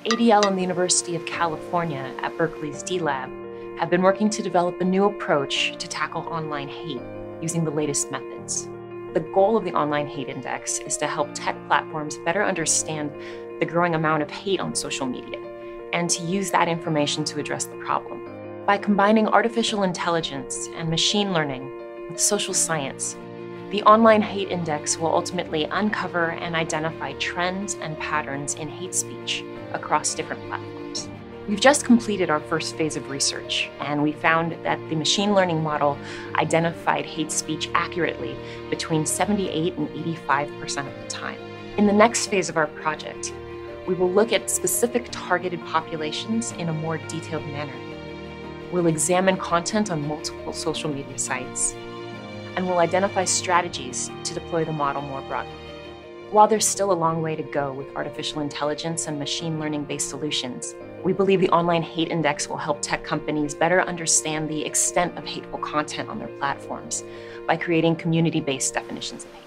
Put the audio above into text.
ADL and the University of California at Berkeley's D-Lab have been working to develop a new approach to tackle online hate using the latest methods. The goal of the Online Hate Index is to help tech platforms better understand the growing amount of hate on social media and to use that information to address the problem. By combining artificial intelligence and machine learning with social science, the Online Hate Index will ultimately uncover and identify trends and patterns in hate speech across different platforms. We've just completed our first phase of research, and we found that the machine learning model identified hate speech accurately between 78 and 85% of the time. In the next phase of our project, we will look at specific targeted populations in a more detailed manner. We'll examine content on multiple social media sites, and we'll identify strategies to deploy the model more broadly. While there's still a long way to go with artificial intelligence and machine learning-based solutions, we believe the Online Hate Index will help tech companies better understand the extent of hateful content on their platforms by creating community-based definitions of hate.